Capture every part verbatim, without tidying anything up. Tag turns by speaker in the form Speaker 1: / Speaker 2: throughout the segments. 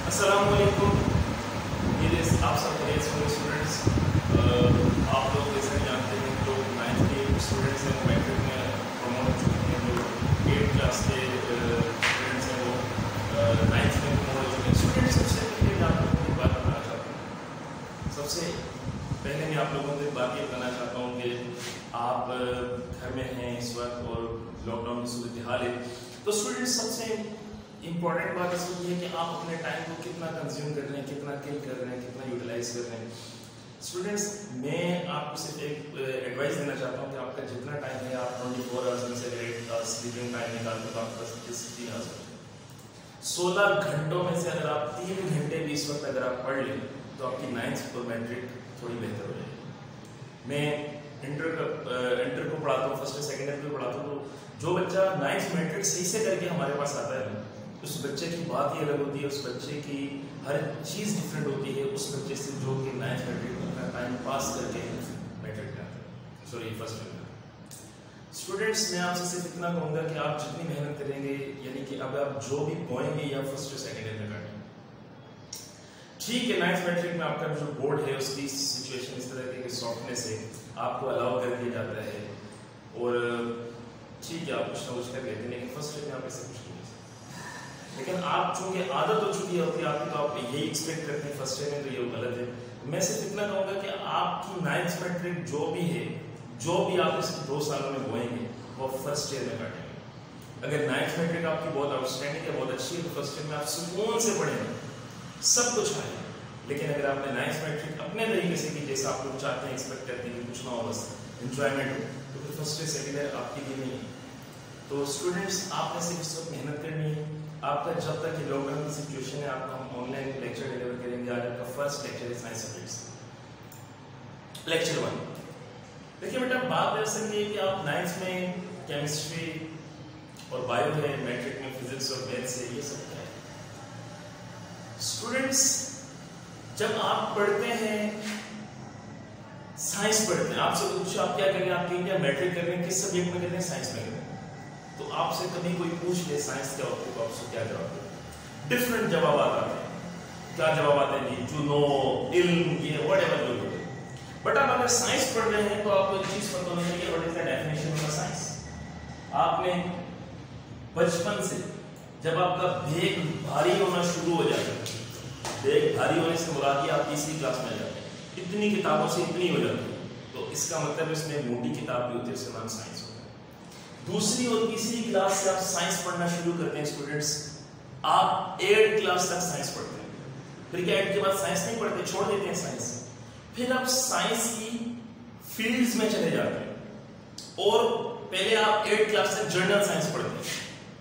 Speaker 1: अस्सलाम वालेकुम। ये आप सब स्टूडेंट्स, आप लोग जैसे जानते हैं जो नाइन्थ के स्टूडेंट्स हैं मैट्रिक में प्रमोट हो चुके हैं, जो एट क्लास के स्टूडेंट्स हैं वो नाइन्थ में प्रमोट हो चुके हैं। स्टूडेंट्स सबसे पहले मैं आप लोगों को बात करना चाहता हूँ सबसे पहले मैं आप लोगों से बात ये करना चाहता हूँ कि आप घर में हैं इस वक्त और लॉकडाउन की सूरत हाल है, तो स्टूडेंट्स सबसे इम्पॉर्टेंट बात इसमें ये है कि आप अपने टाइम को कितना कंज्यूम कर रहे हैं, कितना किल कर रहे हैं, कितना यूटिलाइज कर रहे हैं। स्टूडेंट्स, मैं आपको सिर्फ एक एडवाइस देना चाहता हूँ कि आपका जितना टाइम है आप ट्वेंटी फोर आवर्स में से एट आवर्स स्लीपिंग टाइम निकाल कर आपके पास तीन आवर्स सोलह घंटों में से अगर आप तीन घंटे भी इस वक्त अगर आप पढ़ लें तो आपकी नाइन्थ और मैट्रिक थोड़ी बेहतर हो जाएगी। मैं इंटर का इंटर को पढ़ाता हूँ, फर्स्ट सेकेंड ईयर को पढ़ाता हूँ, तो जो बच्चा नाइन्थ मैट्रिक सही से करके हमारे पास आता है उस बच्चे की बात ही अलग होती है, उस बच्चे की हर चीज़ डिफरेंट होती है उस बच्चे से जो कि नाइन्थ मैट्रिक में अपना टाइम पास करके मैट्रिक में आता है, सॉरी फर्स्ट ईयर में। स्टूडेंट्स, मैं आपसे सिर्फ इतना कहूँगा कि आप जितनी मेहनत करेंगे, यानी कि अब आप जो भी बोएंगे या फर्स्ट और सेकेंड ईयर में करेंगे, ठीक है। नाइन्थ मैट्रिक में आपका जो बोर्ड है उसकी सिचुएशन इस तरह की सॉफ्टनेस है, आपको अलाउ कर दिया जाता है और ठीक है आप कुछ ना कुछ कर लेते हैं, लेकिन फर्स्ट ईयर में आप ऐसे कुछ नहीं। लेकिन आप चूंकि आदत हो चुकी होती है आपकी, तो आप यही एक्सपेक्ट करते हैं फर्स्ट ईयर में, तो ये गलत है। मैं सिर्फ इतना कहूँगा कि आपकी नाइन्थ मैट्रिक जो भी है, जो भी आप इस दो सालों में बोएंगे वो फर्स्ट ईयर में काटेंगे। अगर नाइन्थ मैट्रिक आपकी बहुत आउटस्टैंडिंग है, बहुत अच्छी है, तो फर्स्ट ईयर में आप सुकून से पढ़ेंगे, सब कुछ आएगा। लेकिन अगर आपने नाइन्थ मैट्रिक अपने तरीके से की, जैसा आप लोग चाहते हैं, एक्सपेक्ट करते हैं कि कुछ ना हो, बस एंजॉयमेंट हो, तो फिर फर्स्ट ईयर सेकेंड ईयर आपके लिए नहीं है। तो स्टूडेंट्स, आपने सिर्फ इस वक्त मेहनत करनी है। आपका जब तक ये लॉकडाउन की सिचुएशन है, आपका हम ऑनलाइन लेक्चर डिलीवर करेंगे। आज आपका फर्स्ट लेक्चर है साइंस सब्जेक्ट्स, लेक्चर वन। देखिए बेटा, बात दरअसल ये है कि आप नाइन्थ में केमिस्ट्री और बायो है, मैट्रिक में फिजिक्स और मैथ्स है, ये सब क्या है। स्टूडेंट्स, जब आप पढ़ते हैं साइंस पढ़ते हैं, आपसे पूछो आप क्या करेंगे, आप कहेंगे मैट्रिक कर रहे हैं, किस सब्जेक्ट में कर रहे हैं, साइंस में कर रहे हैं। तो आपसे कभी कोई पूछ ले साइंस क्या होती है, तो आपसे क्या जवाब दें? डिफरेंट जवाब आते हैं। क्या जवाब आते हैं जी? टू नो, इल्म, ये व्हाटएवर जो बोले। बट आप अगर साइंस पढ़ रहे हैं तो आपको एक चीज पता होनी चाहिए, what is the definition of science. आपने बचपन से जब आपका बेग भारी होना शुरू हो जाता है, बेग भारी होने से मुराद आप तीसरी क्लास में आ जाते हैं, इतनी किताबों से इतनी हो जाती है, तो इसका मतलब इसमें मोटी किताब भी होती है, उसका नाम साइंस होता है। दूसरी और तीसरी क्लास से आप साइंस पढ़ना शुरू करते हैं स्टूडेंट्स, आप एट क्लास तक साइंस पढ़ते हैं, फिर क्या एट के बाद साइंस नहीं पढ़ते, छोड़ देते हैं साइंस। फिर आप साइंस की फील्ड्स में चले जाते हैं और पहले आप एट क्लास तक जनरल साइंस पढ़ते हैं।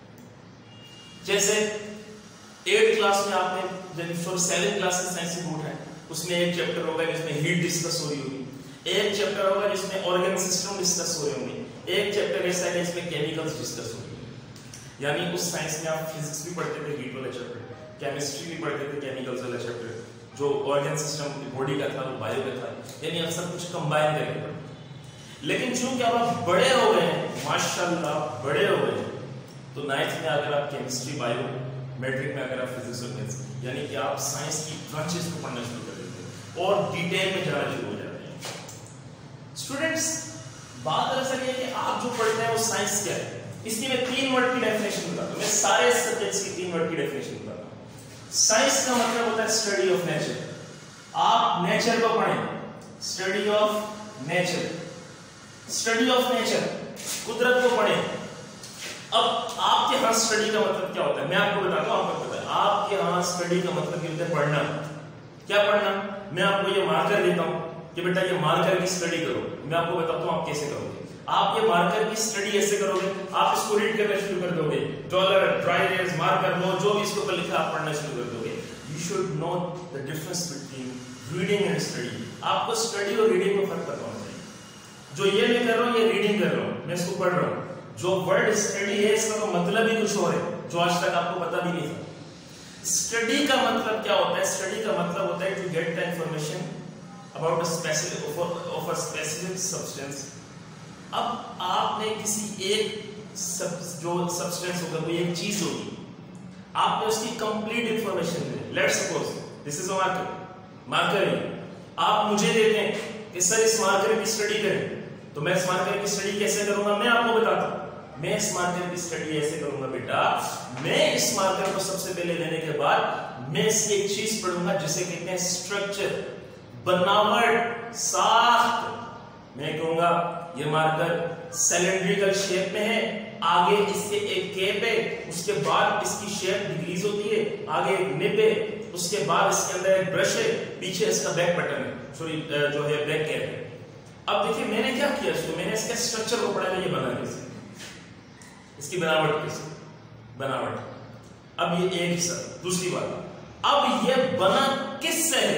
Speaker 1: जैसे एट क्लास में आपने सेवन क्लास की साइंस की बुक है, उसमें एक चैप्टर होगा जिसमें हीट डिस्कस हो रही होगी, एक चैप्टर होगा जिसमें ऑर्गन सिस्टम डिस्कस हो रहे होंगे, एक चैप्टर ऐसा है जिसमें केमिकल्स डिस्कस हो रही है। यानी उस साइंस में आप फिजिक्स भी पढ़ते थे, हीट वाला चैप्टर, केमिस्ट्री भी पढ़ते थे, केमिकल्स वाला चैप्टर, जो ऑर्गन सिस्टम बॉडी का था वो बायो का था, यानी आप सब कुछ कंबाइन करके पढ़ते। लेकिन चूंकि अब आप बड़े हो गए हैं, माशाल्लाह बड़े हो गए, तो नाइन्थ में अगर आप केमिस्ट्री, बायो, मैट्रिक में अगर आप फिजिक्स और मैथ्स, यानी कि आप साइंस की ब्रांचेस को पढ़ना शुरू कर देते हैं और डिटेल में जाना शुरू हो जाते हैं। स्टूडेंट्स, बात दरअसल ये कि आप जो पढ़ते हैं वो साइंस क्या है, इसलिए मैं तीन वर्ड की डेफिनेशन बताता हूं। मैं सारे सब्जेक्ट्स की तीन वर्ड की डेफिनेशन बताता हूं। साइंस का मतलब होता है स्टडी ऑफ नेचर, आप नेचर को पढ़ें, study of nature, study of nature, कुदरत को पढ़ें। अब आपके यहां स्टडी का मतलब क्या होता है, मैं आपको बताता हूं, आपको पता है आपके यहां स्टडी का मतलब होता है पढ़ना। क्या पढ़ना? मैं आपको ये मार्कर देता हूं कि बेटा ये मार्कर की स्टडी करो, मैं आपको बताता हूं आप कैसे करोगे। आप ये मार्कर की स्टडी ऐसे करोगे, आप इसको रीड करना शुरू कर दोगे, dollar, dry erase, marker, no, जो भी इसके ऊपर लिखा आप पढ़ना शुरू कर दोगे। You should know the difference between reading and study. आपको स्टडी और रीडिंग में फर्क पता होना चाहिए। जो ये मैं कर रहा हूं ये रीडिंग कर रहा हूं, मैं इसको पढ़ रहा हूं। जो वर्ड स्टडी है इसका तो मतलब ही कुछ और है, जो आज तक आपको पता भी नहीं था। स्टडी का मतलब क्या होता है? स्टडी का मतलब होता है to get the information about a specific of a specific substance। अब आपने किसी एक सब, जो सब्सटेंस होगा, कोई एक चीज होगी, आपने उसकी कंप्लीट इंफॉर्मेशन इंफॉर्मेशन दे, let's suppose this is a marker, marker है, आप मुझे देते हैं कि सर इस मार्कर की स्टडी करें, तो मैं इस मार्कर की स्टडी कैसे करूंगा मैं आपको बताता हूं। मैं इस मार्कर की स्टडी ऐसे करूंगा बेटा, मैं इस मार्कर को सबसे पहले लेने के बाद मैं इसकी एक चीज पढ़ूंगा जिसे कहते हैं स्ट्रक्चर, बनावट, साख्त। मैं कहूंगा ये मार्कर सिलेंड्रिकल शेप में है, आगे इसके एक कैप है, उसके बाद इसकी शेप डिक्रीज होती है, आगे एक निब है, उसके बाद इसके अंदर एक ब्रश है, पीछे इसका बैक बटन है, सॉरी जो है बैक कैप है। अब देखिए मैंने क्या किया इसको, मैंने इसके स्ट्रक्चर को पढ़ा, ये बना कैसे, इसकी बनावट कैसे, बनावट। अब ये एक हिस्सा, दूसरी बात, अब ये बना किससे है,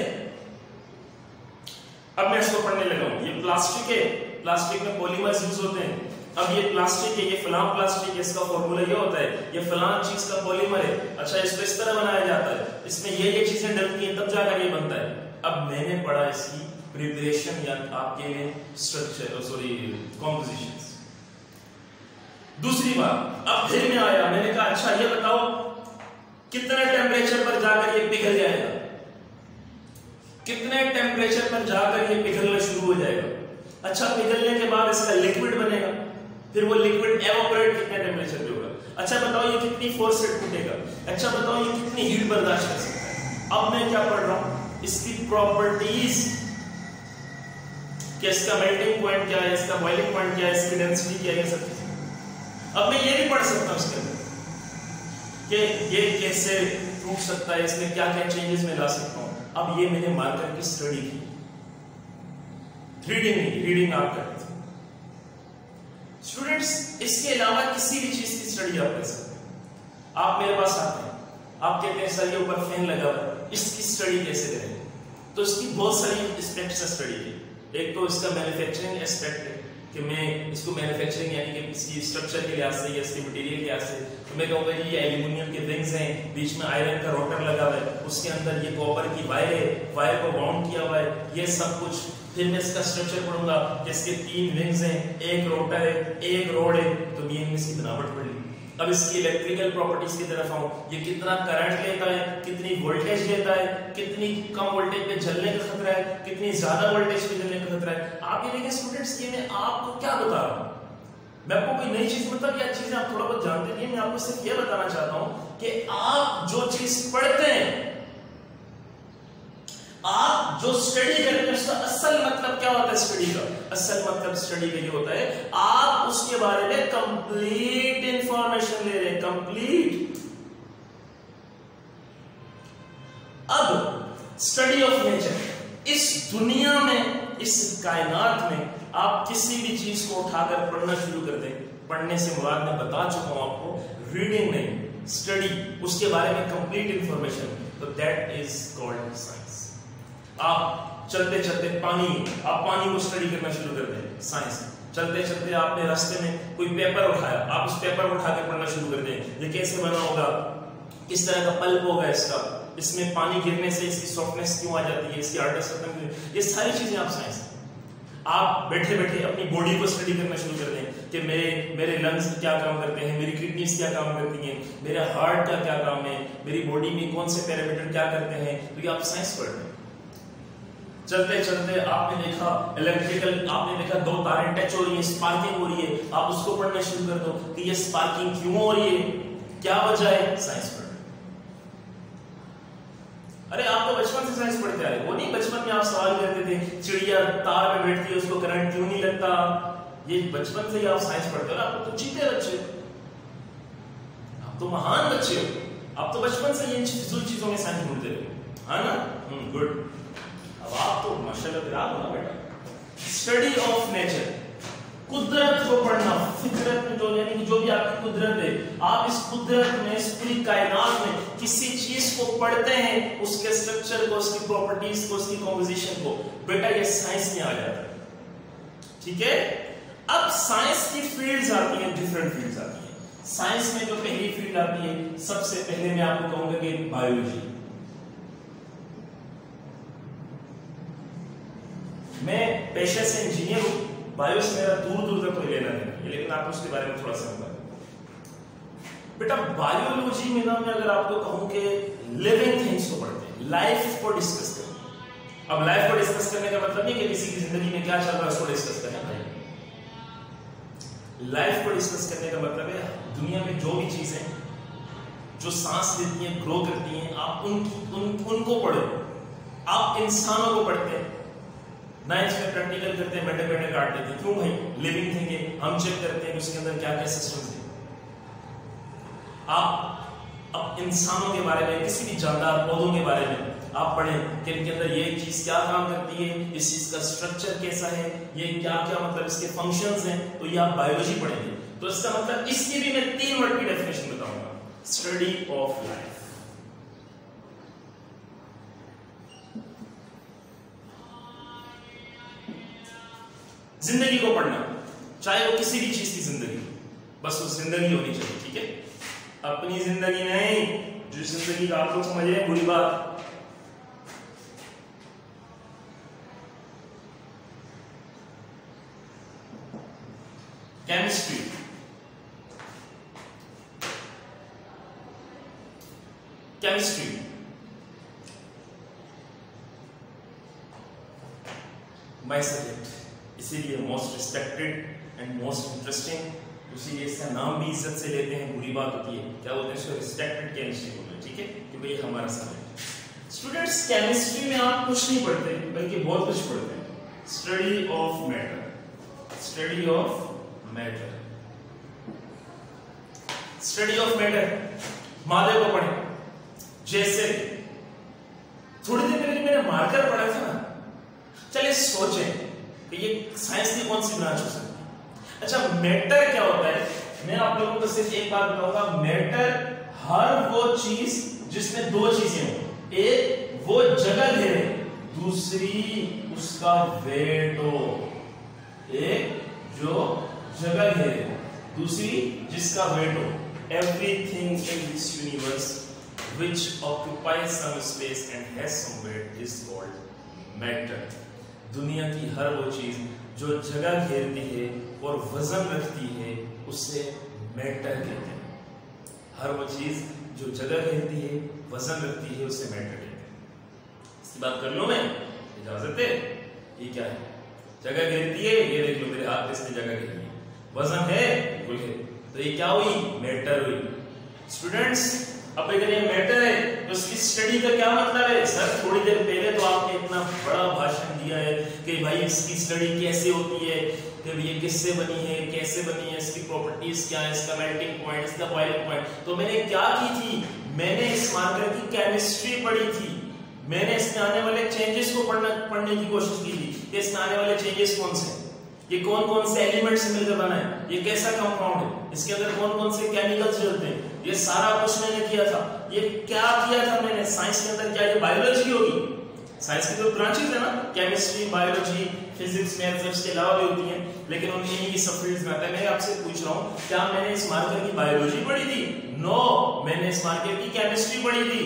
Speaker 1: अब मैं इसको पढ़ने लगा हूं। ये प्लास्टिक है, प्लास्टिक में पॉलीमर्स यूज होते हैं। अब ये प्लास्टिक है, ये फलां प्लास्टिक है, इसका फॉर्मूला ये होता है, ये फलां चीज का पॉलीमर है, अच्छा इसको इस तरह बनाया जाता है, इसमें ये ये चीजें डलती हैं तब जाकर ये बनता है। अब मैंने पढ़ा इसकी प्रिपरेशन या आपके लिए स्ट्रक्चर, सॉरी कॉम्पोजिशंस। दूसरी बात, अब फिर मैं आया, मैंने कहा अच्छा ये बताओ कितने टेम्परेचर पर जाकर ये पिघल जाएगा, कितने टेम्परेचर पर जाकर ये पिघलना शुरू हो जाएगा। अच्छा पिघलने के बाद इसका लिक्विड बनेगा, फिर वो लिक्विड एवापोरेट कितने टेम्परेचर पे होगा। अच्छा बताओ ये कितनी फोर्स से टूटेगा, अच्छा बताओ ये कितनी हीट बर्दाश्त कर सकता है। अब मैं क्या पढ़ रहा हूं, इसकी प्रॉपर्टीज, कि इसका मेल्टिंग पॉइंट क्या है, इसका बॉइलिंग पॉइंट क्या है, इसकी डेंसिटी क्या है, ये सब चीजें। अब मैं ये भी पढ़ सकता हूं इसके अंदर कि ये कैसे टूट सकता है, इसमें क्या क्या चेंजेस मैं ला सकता हूं। अब ये मैंने मार्कर की स्टडी की, रीडिंग नहीं, रीडिंग आप करते थे स्टूडेंट्स। इसके अलावा किसी भी चीज की स्टडी आप कर सकते हैं। आप मेरे पास आते हैं, आप कहते हैं सर ये ऊपर फैन लगा हुआ है, इसकी स्टडी कैसे करें, तो इसकी बहुत सारी एस्पेक्ट्स से स्टडी की। एक तो इसका मैन्युफैक्चरिंग एस्पेक्ट है कि मैं इसको मैन्युफैक्चरिंग यानी कि इसकी स्ट्रक्चर के लिहाज से या इसके मटेरियल के लिहाज से, तो मैं कहूँगा ये एल्यूमिनियम के रिंग्स हैं, बीच में आयरन का रोटर लगा हुआ है, उसके अंदर ये कॉपर की वायर है, वायर को बाउंड किया हुआ है, ये सब कुछ। फिर मैं इसका स्ट्रक्चर पढ़ूंगा, इसके तीन विंग्स हैं, एक रोटर है, एक रोड है, तो मैं इसकी बनावट पढ़ ली। अब इसकी इलेक्ट्रिकल प्रॉपर्टीज की तरफ आऊं, ये कितना करंट लेता है, कितनी वोल्टेज लेता है, कितनी कम वोल्टेज पे जलने का खतरा है, कितनी ज्यादा वोल्टेज पे जलने का खतरा है। आप ये देखिए स्टूडेंट्स, ये मैं आपको क्या बता रहा हूं, मैं आपको कोई नई चीज मतलब या चीजें आप थोड़ा बहुत जानते नहीं, मैं आपको सिर्फ ये बताना चाहता हूं कि आप जो चीज पढ़ते हैं, आप जो स्टडी करते हैं, उसका असल मतलब क्या होता है स्टडी का, असल मतलब स्टडी का ये होता है आप उसके बारे में कंप्लीट इंफॉर्मेशन ले रहे हैं, कंप्लीट। अब स्टडी ऑफ नेचर, इस दुनिया में, इस कायनात में आप किसी भी चीज को उठाकर पढ़ना शुरू कर दें, पढ़ने से मुराद मैं बता चुका हूं आपको, रीडिंग नहीं, स्टडी, उसके बारे में कंप्लीट इंफॉर्मेशन, तो दैट इज कॉल्ड साइंस। आप चलते चलते पानी, आप पानी को स्टडी करना शुरू कर दें, साइंस। चलते चलते आपने रास्ते में कोई पेपर उठाया, आप उस पेपर को उठा के पढ़ना शुरू कर दें, ये कैसे बना होगा, किस तरह का पल्प होगा इसका, इसमें पानी गिरने से इसकी सॉफ्टनेस क्यों आ जाती है, इसकी हार्डनेस खत्म क्यों, ये सारी चीजें आप साइंस। आप बैठे बैठे अपनी बॉडी को स्टडी करना शुरू कर दें कि मेरे मेरे लंग्स क्या काम करते हैं, मेरी किडनीज क्या काम करती हैं, मेरे हार्ट का क्या काम है, मेरी बॉडी में कौन से पैरामीटर क्या करते हैं, तो ये आप साइंस पढ़ रहे हैं। चलते चलते आपने देखा इलेक्ट्रिकल, आपने देखा दो तारें टच हो रही है, स्पार्किंग हो रही है, आप उसको पढ़ना शुरू कर दो कि ये स्पार्किंग क्यों हो रही है, क्या वजह है, साइंस पढ़। अरे आप तो बचपन से साइंस पढ़ते आए, वो नहीं बचपन में आप सवाल करते थे चिड़िया तार में बैठती है उसको करंट क्यों नहीं लगता, ये बचपन से ही आप साइंस पढ़ते हो ना, आप तो जीते बच्चे, आप तो महान बच्चे हो, आप तो बचपन से ये फिजूल चीजों में साइंस ढूंढते रहे, है ना, गुड। अब आप तो माशाल्लाह विराट हो ना बेटा। स्टडी ऑफ नेचर, कुदरत को पढ़ना, फितरत में जो यानी कि जो भी आपकी कुदरत है, आप इस कुदरत में, इस पूरी कायनात में किसी चीज को पढ़ते हैं, उसके स्ट्रक्चर को, उसकी प्रॉपर्टीज को, उसकी कॉम्पोजिशन को, बेटा ये साइंस में आ जाता है, ठीक है। अब साइंस की फील्ड्स आती हैं, डिफरेंट फील्ड्स आती हैं। साइंस में जो पहली फील्ड आती है, सबसे पहले मैं आपको कहूंगा कि बायोलॉजी। मैं पेशे से इंजीनियर हूं, बायो से मेरा दूर दूर तक कोई लेना देना है, लेकिन आपको उसके बारे में थोड़ा सा बता। बेटा बायोलॉजी में ना मैं अगर आपको कहूं कि लिविंग थिंग्स को पढ़ते हैं, लाइफ को डिस्कस करते हैं। अब लाइफ को डिस्कस करने का मतलब नहीं कि किसी की जिंदगी में क्या चल रहा है उसको डिस्कस करना भाई। लाइफ को डिस्कस करने का मतलब है दुनिया में जो भी चीजें जो सांस लेती हैं, ग्रो करती हैं, आप उनकी उन, उनको पढ़ो। आप इंसानों को पढ़ते हैं, नाइन्थ में प्रैक्टिकल करते हैं, बैठे बैठे काट लेते हैं। क्यों भाई? लिविंग थिंग है, हम चेक करते हैं कि उसके अंदर क्या क्या सिस्टम है। आप अब इंसानों के बारे में, किसी भी जानदार पौधों के बारे में आप पढ़ें कि इनके अंदर ये चीज क्या काम करती है, इस चीज का स्ट्रक्चर कैसा है, ये क्या क्या मतलब इसके फंक्शंस हैं, तो ये आप बायोलॉजी पढ़ेंगे। तो इसका मतलब इसकी भी मैं तीन वर्ड की डेफिनेशन बताऊंगा। स्टडी ऑफ लाइफ, जिंदगी को पढ़ना, चाहे वो किसी भी चीज की जिंदगी, बस वो जिंदगी होनी चाहिए, ठीक है? अपनी जिंदगी नहीं, जो जिंदगी का आप लोग समझ रहे हैं बुरी बात। केमिस्ट्री, केमिस्ट्री माय सब्जेक्ट, इसीलिए most respected and most interesting, इसीलिए इसका नाम भी इज्जत से लेते हैं। बुरी बात होती है, क्या बोलते हैं इसको? रिस्पेक्टेड केमिस्ट्री बोलते हैं, ठीक है? क्योंकि ये हमारा सब्जेक्ट। स्टूडेंट्स, केमिस्ट्री में आप कुछ नहीं पढ़ते बल्कि बहुत कुछ पढ़ते हैं। Study of matter, study of matter, study of matter. मादे को पढ़े, जैसे थोड़ी देर पहले मैंने मार्कर पढ़ा था ना, चलिए सोचें कि ये साइंस की कौन सी ब्रांच हो सकती है। अच्छा, मैटर क्या होता है? मैं आप लोगों को सिर्फ एक बात बताऊंगा, मैटर हर वो चीज जिसमें दो चीजें हो, एक वो जगह घेरे, दूसरी उसका वेट हो। एक जो जगह घेरे, दूसरी जिसका वेट हो। Everything in this universe which occupies some space and has some weight is called matter. दुनिया की हर वो चीज जो जगह घेरती है और वजन रखती है उसे मैटर कहते हैं। हर वो चीज जो जगह घेरती है, वजन रखती है, उसे मैटर कहते हैं। इसकी बात कर लो, मैं इजाजत है? ये क्या है? जगह घेरती है, ये देख लो मेरे हाथ पे इसने जगह घेरी है। वजन है, बिल्कुल है, तो ये क्या हुई? मैटर हुई। स्टूडेंट्स, अब अगर ये मैटर है तो इसकी स्टडी का क्या मतलब है? सर थोड़ी देर पहले तो आपने इतना बड़ा भाषण दिया है कि भाई इसकी स्टडी कैसे होती है, कि ये किससे बनी है, कैसे बनी है, इसकी प्रॉपर्टीज क्या है, इसका मेल्टिंग पॉइंट, इसका बॉइलिंग पॉइंट। तो मैंने क्या की थी? मैंने इस मार्कर की केमिस्ट्री पढ़ी थी। मैंने इसमें आने वाले चेंजेस को पढ़ना पढ़ने की कोशिश की थी कि इसमें आने वाले चेंजेस कौन से, ये कौन कौन से एलिमेंट से मिलकर बना है, ये कैसा कंपाउंड है, इसके अंदर कौन कौन से केमिकल्स चलते हैं, ये सारा कुछ मैंने किया था। ये क्या किया था मैंने? साइंस के अंदर क्या ये बायोलॉजी होगी? साइंस की तो ब्रांचेस है ना, केमिस्ट्री, बायोलॉजी, फिजिक्स, मैथ्स, इसके अलावा भी होती हैं, लेकिन उनकी इन्हीं की सब फील्ड्स में आता है। मैं आपसे पूछ रहा हूँ, क्या मैंने इस मार्कर की बायोलॉजी पढ़ी थी? नो, मैंने इस मार्कर की केमिस्ट्री पढ़ी थी।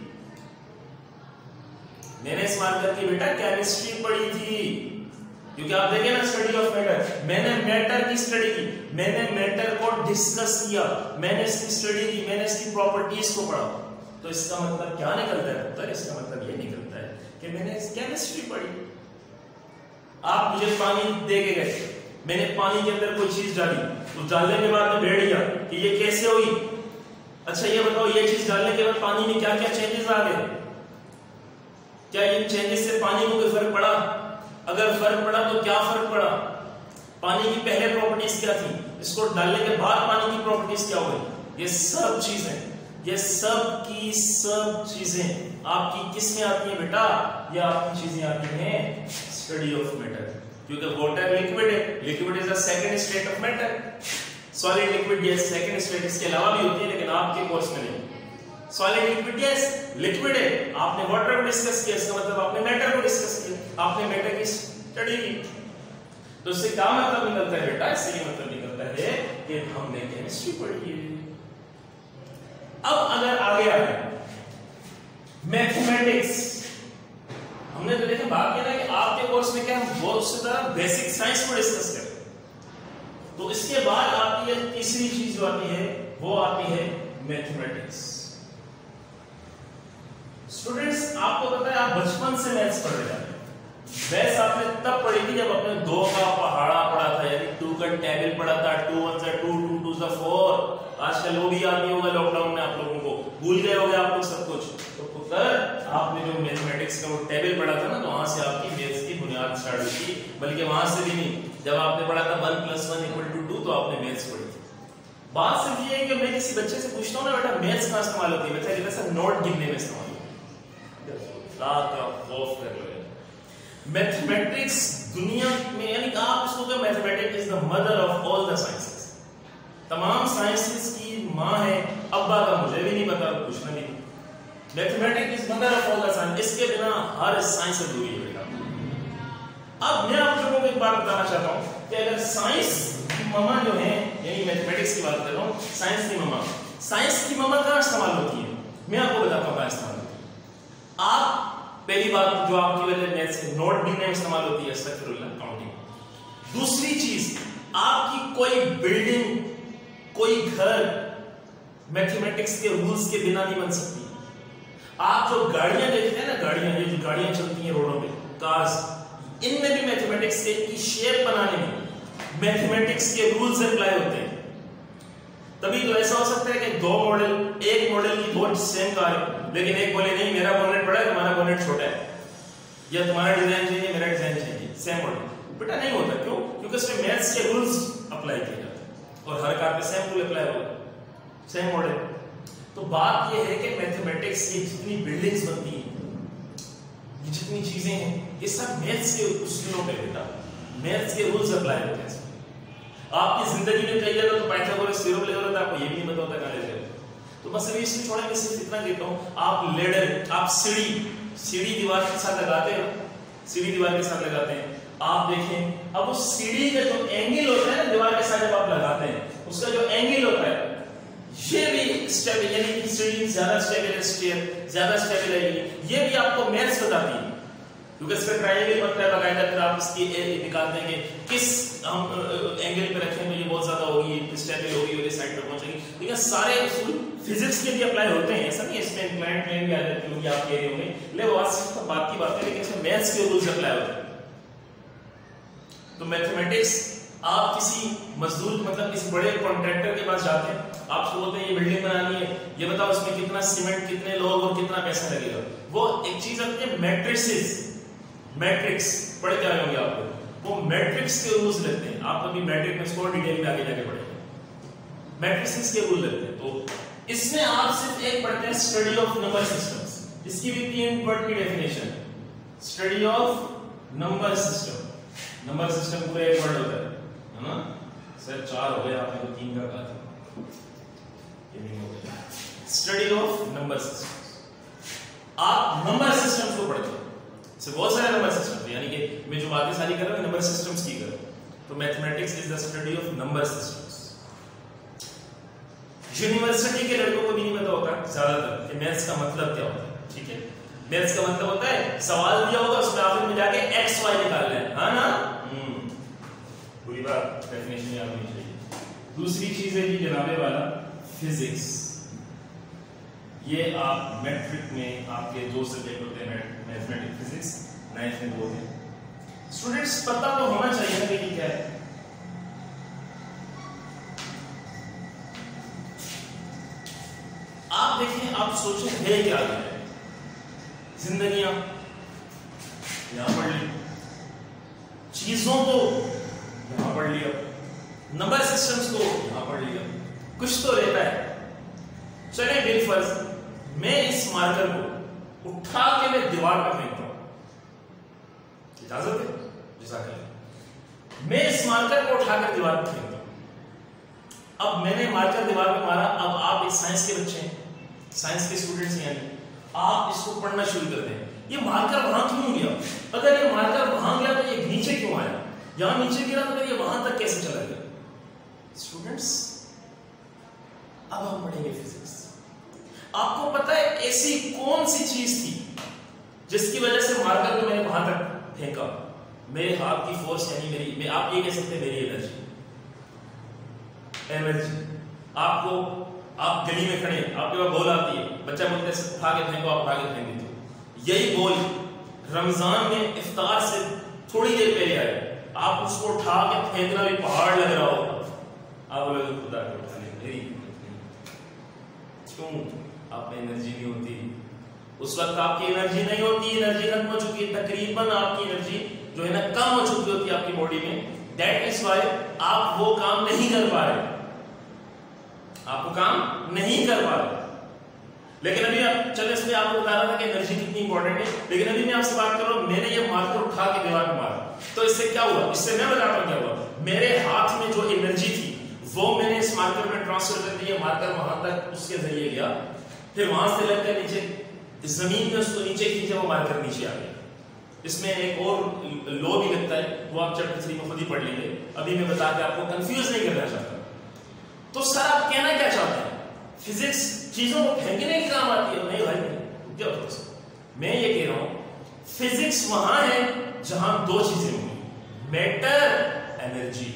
Speaker 1: मैंने इस मार्कर की बेटा केमिस्ट्री पढ़ी थी, क्योंकि आप देखें ना स्टडी ऑफ मैटर, मैंने मैटर की स्टडी की, मैंने मैटर को डिस्कस किया, मैंने इसकी स्टडी की, मैंने इसकी प्रॉपर्टीज को पढ़ा। तो इसका मतलब क्या निकलता है पुत्र? इसका मतलब ये निकलता है कि मैंने केमिस्ट्री पढ़ी। आप मुझे पानी दे के गए, मैंने पानी के अंदर कोई चीज डाली, तो डालने के बाद मैं बैठ गया कि ये कैसे हुई। अच्छा ये बताओ, ये चीज डालने के बाद पानी में क्या क्या चेंजेस आ गए? क्या इन चेंजेस से पानी को कोई फर्क पड़ा? अगर फर्क पड़ा तो क्या फर्क पड़ा? पानी की पहले प्रॉपर्टीज क्या थी, इसको डालने के बाद पानी की प्रॉपर्टीज क्या हो गई? ये सब चीजें, ये सब की सब चीजें आपकी किस में आती है बेटा? ये आपकी चीजें आती हैं स्टडी ऑफ मैटर। क्योंकि वाटर लिक्विड है, liquid is a second state of matter. Solid liquid ये सेकंड स्टेट इसके अलावा भी होती है, लेकिन आपके कोर्स में नहीं। सॉलिड लिक्विड यस लिक्विड है, आपने वाटर को डिस्कस किया, इसका मतलब आपने मैटर को डिस्कस किया, आपने मैटर की स्टडी की। तो इससे क्या मतलब निकलता है बेटा? इससे ये मतलब निकलता है कि हमने केमिस्ट्री पढ़ी है। अब अगर आगे आ गए मैथमेटिक्स, हमने तो देखा बात किया ना कि आपके कोर्स में क्या हम बहुत से तरह बेसिक साइंस को डिस्कस करें, तो इसके बाद आती है तीसरी चीज जो आती है वो आती है मैथमेटिक्स। स्टूडेंट्स आपको पता है आप बचपन से मैथ्स पढ़ रहे हैं। मैथ्स आपने तब पढ़ी थी जब आपने दो का पहाड़ा पढ़ा था, यानी टू का टेबल पढ़ा था, टू वन से टू, टू टू से फोर। आजकल वो भी याद नहीं होगा लॉकडाउन में आप लोगों को, भूल गए होंगे आप लोग सब कुछ। तो पुत्र आपने जो मैथमेटिक्स का वो टेबल पढ़ा था ना, तो वहां से आपकी मैथ्स की बुनियाद स्टार्ट हुई थी। बल्कि वहां से भी नहीं, जब आपने पढ़ा था one plus one equal two two, तो आपने मैथ्स पढ़ी थी। बात सिर्फ ये है कि मैं किसी बच्चे से पूछता हूँ ना, बेटा मैथ्स कहाँ इस्तेमाल होती है, बच्चा कहता है सर नोट गिनने में इस्तेमाल होती है। लाख का खौफ कर लो। मैथमेटिक्स दुनिया में, यानी कि आप इसको कहें mathematics is the mother of all the sciences. तमाम साइंसेस की मां है। अब्बा का मुझे भी नहीं पता, पूछना नहीं। Mathematics is mother of all the science. इसके बिना हर साइंस अधूरी है बेटा। अब मैं आप लोगों को एक बात बताना चाहता हूं कि अगर साइंस की ममा जो है, यानी मैथमेटिक्स की बात कर रहा हूं, साइंस की ममा, साइंस की ममा कहां इस्तेमाल होती है, मैं आपको बताता हूं कहां इस्तेमाल होती है। आप पहली बात जो आपकी वजह मैथ्स से नोट गिनने में इस्तेमाल होती है, अस्तगफिरुल्लाह, काउंटिंग। दूसरी चीज, आपकी कोई बिल्डिंग, कोई घर मैथमेटिक्स के रूल्स के बिना नहीं बन सकती। आप जो गाड़ियां देखते हैं ना, गाड़ियां, ये जो गाड़ियां चलती हैं रोडों पे, कार्स, इनमें भी मैथमेटिक्स के की शेप बनाने में मैथमेटिक्स के रूल्स अप्लाई होते हैं। तभी तो ऐसा हो सकता है कि दो मॉडल, एक मॉडल की दो सेम कार है, लेकिन एक बोले नहीं मेरा बोनेट बड़ा है, तुम्हारा बोनेट छोटा है, या तुम्हारा डिजाइन चाहिए मेरा डिजाइन चाहिए, सेम मॉडल। बेटा नहीं होता। क्यों? क्योंकि उसमें मैथ्स के रूल्स अप्लाई किए जाते हैं और हर कार पे सेम रूल अप्लाई होगा, सेम मॉडल। तो बात यह है कि मैथमेटिक्स की जितनी बिल्डिंग्स बनती हैं, ये जितनी चीजें हैं, ये सब मैथ्स के उसूलों पे बेटा, मैथ्स के रूल्स अप्लाई होते हैं। आपकी जिंदगी में कई जगह तो पाइथागोरस थ्योरम ले रहा था, आपको ये भी नहीं पता होता कहां ले रहे। तो बस अभी इसलिए छोड़ा, मैं सिर्फ इतना कहता हूं, आप लेडर, आप सीढ़ी, सीढ़ी दीवार के साथ लगाते हैं, सीढ़ी दीवार के साथ लगाते हैं, आप देखें अब उस सीढ़ी का जो एंगल होता है ना दीवार के साथ जब आप लगाते हैं, उसका जो एंगल होता है, ये भी स्टेबल, यानी कि सीढ़ी ज्यादा स्टेबल है, स्टेयर ज्यादा स्टेबल है, ये भी आपको मैथ्स बताती है। क्योंकि इसका ट्रायंगल बनता है बकायदा, फिर आप इसकी निकालते हैं कि किस हम एंगल पे रखें तो ये बहुत ज्यादा होगी, स्टेबल होगी और ये साइड पे पहुंचेगी। तो ये सारे उसूल फिजिक्स के भी अप्लाई होते हैं, ऐसा नहीं इसमें इंक्लाइंड प्लेन भी आ जाती होगी आप कह रहे होंगे, ले वो सिर्फ बात की बात है, लेकिन इसमें मैथ्स के रूल्स अप्लाई होते हैं। तो मैथमेटिक्स, आप किसी मजदूर, मतलब किसी बड़े कॉन्ट्रैक्टर के पास जाते हैं, आपको बोलते हैं ये बिल्डिंग बनानी है, ये बताओ इसमें कितना सीमेंट, कितने लोग और कितना पैसा लगेगा। वो एक चीज आती है मैट्रिसेस, मैट्रिक्स पढ़ के आए होंगे आप लोग, वो मैट्रिक्स के रूल्स लगते हैं। आप अभी मैट्रिक्स में इसको डिटेल में आगे जाके पढ़ेंगे, मैट्रिसेस के रूल लगते हैं। तो इसमें आप सिर्फ एक पढ़ते हैं स्टडी ऑफ नंबर सिस्टम्स, इसकी भी तीन वर्ड की definition, study of number system. Number system पूरा एक वर्ड होता है, है ना सर? चार हो गए, आपने तो तीन का कहा था, ये नहीं हो गया। स्टडी ऑफ नंबर सिस्टम, आप नंबर सिस्टम्स को पढ़ते हैं, बहुत सारे नंबर सिस्टम, यानी कि मैं जो बातें सारी कर रहा हूं नंबर सिस्टम्स की कर रहा हूं। तो mathematics is the study of number systems. University के लड़कों को भी नहीं पता होता ज्यादातर कि मैथ्स का मतलब क्या होता है, ठीक है? मैथ्स का मतलब होता है सवाल दिया होगा, उसमें आखिर में जाके एक्स वाई निकाल लें, हाँ ना? पूरी बात डेफिनेशन याद होनी चाहिए। दूसरी चीज है जी जनाबे वाला फिजिक्स। ये आप मैट्रिक में आपके दो सब्जेक्ट होते हैं, मैथमेटिक्स, फिजिक्स, नाइन्थ में दो हैं। स्टूडेंट्स पता तो होना चाहिए ना कि क्या है। आप देखिए, आप सोचें है क्या है? जिंदगियां यहां पढ़ ली, चीजों को यहां पढ़ लिया, नंबर सिस्टम्स को यहां पढ़ लिया, कुछ तो रहता है। चले बिलफर्ज मैं इस मार्कर को उठा के मैं दीवार पर फेंकता हूं, इजाजत है? जज़ाकल्लाह। मैं इस मार्कर को उठाकर दीवार पर फेंकता हूं। अब मैंने मार्कर दीवार पर मारा, अब आप एक साइंस के बच्चे हैं, साइंस के स्टूडेंट्स हैं, यानी आप इसको पढ़ना शुरू कर दें, ये मार्कर वहां क्यों गया? अगर ये मार्कर वहां गया तो ये नीचे क्यों आया? यहां नीचे गिरा तो ये वहां तक कैसे चला गया? स्टूडेंट्स अब हम पढ़ेंगे फिजिक्स। आपको पता है ऐसी कौन सी चीज थी जिसकी वजह से मार्कर को मैंने वहां तक फेंका? मेरे हाथ की फोर्स, यानी मेरी, मैं आप ये कह सकते हैं मेरी एनर्जी, एनर्जी। आपको आप गली में खड़े, आपके पास बॉल आती है, बच्चा बोलते हैं उठा के फेंको, आप उठा के फेंक देते हो। यही बॉल रमजान में इफ्तार से थोड़ी देर पहले आए, आप उसको उठा के फेंकना भी पहाड़ लग रहा हो, आप बोलोगे खुदा को उठा ले, मेरी क्यों? आप में एनर्जी नहीं होती, उस वक्त आपकी एनर्जी नहीं होती, एनर्जी खत्म हो चुकी है, तकरीबन आपकी एनर्जी जो है ना कम हो चुकी होती है आपकी बॉडी में। दैट इज वाई आप वो काम नहीं कर पा रहे, आप वो काम नहीं कर पा रहे। लेकिन अभी आप चलो, इसमें आपको बता रहा था कि एनर्जी कितनी इंपॉर्टेंट है, लेकिन अभी मैं आपसे बात कर रहा हूं, मैंने ये मार्कर उठा के दीवार पे मारा, तो इससे क्या हुआ? इससे मैं बताता हूं क्या हुआ। मेरे हाथ में जो एनर्जी थी वो मैंने इस मार्कर में ट्रांसफर कर दी, मार्कर वहां तक उसके जरिए गया, फिर वहां से लगकर नीचे जमीन में उसको नीचे खींचा, वो मार्कर नीचे आ गया। इसमें एक और लॉ भी लगता है, वो आप चैप्टर थ्री में खुद ही पढ़ लेंगे, अभी मैं बता के आपको कंफ्यूज नहीं करना चाहता। तो सर आप कहना क्या चाहते हैं? फिजिक्स चीजों को फेंकने के काम आती है? नहीं भाई, नहीं। क्या होता है? मैं ये कह रहा हूं फिजिक्स वहां है जहां दो चीजें होंगी, मैटर, एनर्जी।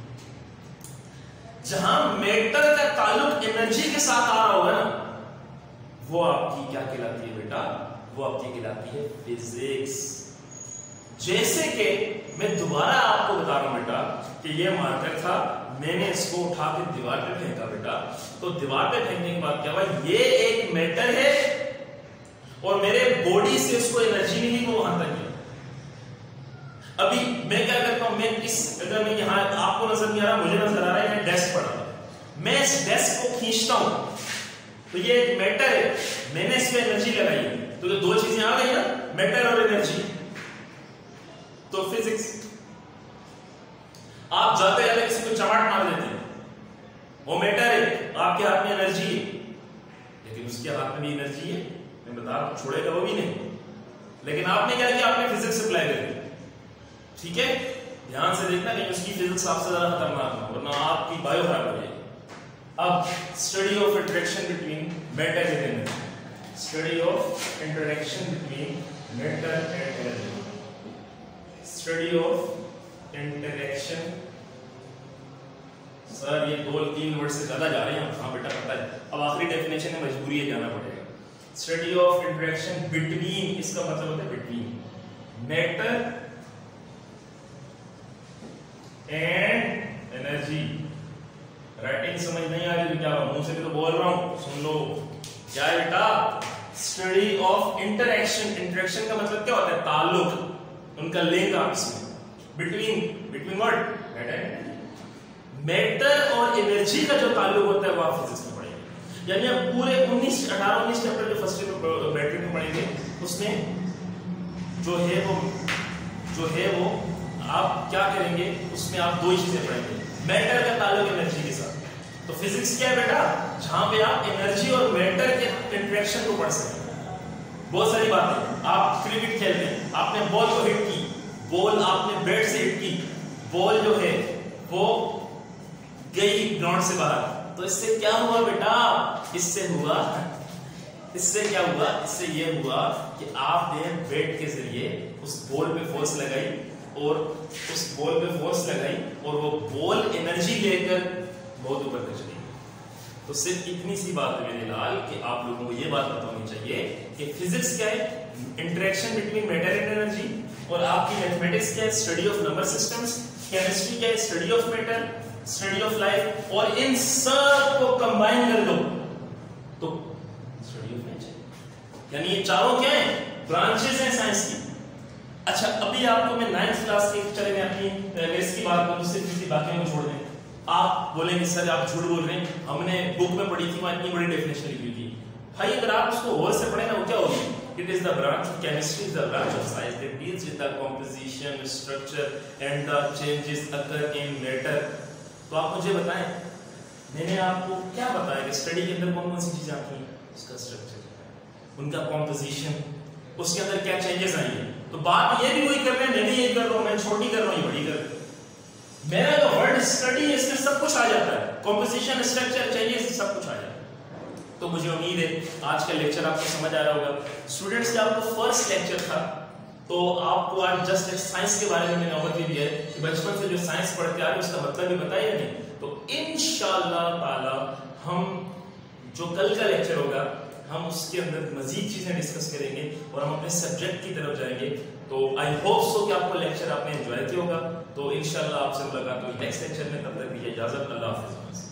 Speaker 1: जहां मैटर का ताल्लुक एनर्जी के साथ आ रहा होगा ना, वो आपकी क्या कहलाती है बेटा? वो आपकी कहलाती है फिजिक्स। जैसे कि मैं दोबारा आपको बता रहा हूं बेटा कि ये मार्कर था, मैंने इसको उठा के दीवार पे फेंका बेटा, तो दीवार पे फेंकने के बाद क्या हुआ? ये एक मैटर है और मेरे बॉडी से उसको एनर्जी मिली, तो वहां तक गया। अभी मैं क्या करता हूं, मैं इस अगर मैं यहां, आपको नजर नहीं आ रहा, मुझे नजर आ रहा है, मैं डेस्क पर हूं, मैं इस डेस्क को खींचता हूं, तो ये एक मैटर है, मैंने इसमें एनर्जी लगाई, तो जो दो चीजें आ गई ना, मैटर और एनर्जी, तो फिजिक्स। आप जाते जाते किसी को चमाट मार देते हैं, वो मैटर है, आपके हाथ में एनर्जी है, लेकिन उसके हाथ में भी एनर्जी है, मैं बता रहा हूं, छोड़ेगा वो भी नहीं। लेकिन आपने क्या किया? आपने फिजिक्स अप्लाई कर दी, ठीक है? ध्यान से देखना कि उसकी फिजिक्स आपसे ज्यादा खतरनाक ना, वरना आपकी बायो खराब हो जाएगी। अब study of interaction between matter and energy, study of interaction between matter and energy, study of interaction. Sir ये दो तीन वर्ड से ज्यादा जा रहे हैं, हाँ बेटा पता है, अब आखिरी डेफिनेशन में मजबूरी है, जाना पड़ेगा। स्टडी ऑफ इंटरेक्शन बिटवीन, इसका मतलब होता है between matter and energy. Writing समझ नहीं आ रही तो क्या, मुंह से भी तो बोल रहा हूं, सुन लो। क्या है बेटा? Study of interaction. इंटरेक्शन का मतलब क्या होता है? ताल्लुक, उनका लिंक आपस में, between, between what? Matter matter और एनर्जी का जो ताल्लुक होता है वो आप फिजिक्स में पढ़ेंगे। यानी आप पूरे उन्नीस अठारह उन्नीस चैप्टर जो फर्स्ट ईयर बैटरी में पढ़ेंगे, उसमें जो है वो जो है वो आप क्या करेंगे, उसमें आप दो ही चीजें पढ़ेंगे, मैटर का ताल्लुक एनर्जी के साथ। तो फिजिक्स क्या है बेटा? जहां पे आप एनर्जी और मैटर के इंटरेक्शन को पढ़ सकें। बहुत सारी बातें, आप क्रिकेट खेलते हैं, आपने बॉल को हिट की, बॉल आपने बैट से हिट की, बॉल जो है वो गई ग्राउंड से बाहर, तो इससे क्या हुआ बेटा? इससे हुआ इससे क्या हुआ? इससे ये हुआ कि आपने बैट के जरिए उस बॉल पे फोर्स लगाई और उस बॉल पे फोर्स लगाई और वो बॉल एनर्जी लेकर बहुत ऊपर तक चली। तो सिर्फ इतनी सी बात है मेरे लाल कि आप लोगों को ये बात पता होनी चाहिए कि फिजिक्स क्या है? Interaction between matter and energy. और आपकी मैथमेटिक्स क्या है? Study of number systems. Chemistry क्या है? Study of matter, study of life. और इन सब को कंबाइन कर दो तो स्टडी ऑफ नेचर। यानी ये चारों क्या है? ब्रांचेस हैं साइंस की। अच्छा, अभी आपको मैं नाइन्थ क्लास की, चले मैं अपनी रेस की बात करूं, सिर्फ किसी बाकी को छोड़ दें। आप बोलेंगे सर आप झूठ बोल रहे हैं, हमने बुक में पढ़ी थी, वहां इतनी बड़ी डेफिनेशन लिखी थी। भाई अगर आप उसको और से पढ़े ना, वो क्या होगी? It is the branch, chemistry is the branch of science that deals with the composition, structure and the changes occur in matter. तो आप मुझे बताएं, मैंने आपको क्या बताया कि स्टडी के अंदर कौन कौन सी चीजें आती हैं? उसका स्ट्रक्चर, उनका कॉम्पोजिशन, उसके अंदर क्या चेंजेस आएंगे। तो बात ये भी वही कर रहे हैं, मैं भी यही कर रहा हूं, मैं छोटी कर रहा हूं, ये बड़ी कर रहा हूं। मेरा जो वर्ड स्टडी है इसमें सब कुछ आ जाता है, कॉम्पोजिशन, स्ट्रक्चर, चेंजेस, सब कुछ आ जाता है। तो मुझे उम्मीद है आज का लेक्चर आपको समझ आ रहा होगा। स्टूडेंट्स, जब आपको फर्स्ट लेक्चर था तो आपको आज जस्ट साइंस के बारे में मैंने नौबत दी है कि बचपन से जो साइंस पढ़ते आ रहे हैं उसका मतलब भी बताया नहीं। तो इंशाअल्लाह ताला हम जो कल का लेक्चर होगा हम उसके अंदर मजीद चीजें डिस्कस करेंगे और हम अपने सब्जेक्ट की तरफ जाएंगे। तो आई होप सो कि आपको लेक्चर आपने एंजॉय किया होगा। तो इंशाल्लाह आपसे मुलाकात होगी नेक्स्ट लेक्चर में, तब तक दीजिए इजाजत। अल्लाह हाफिज़।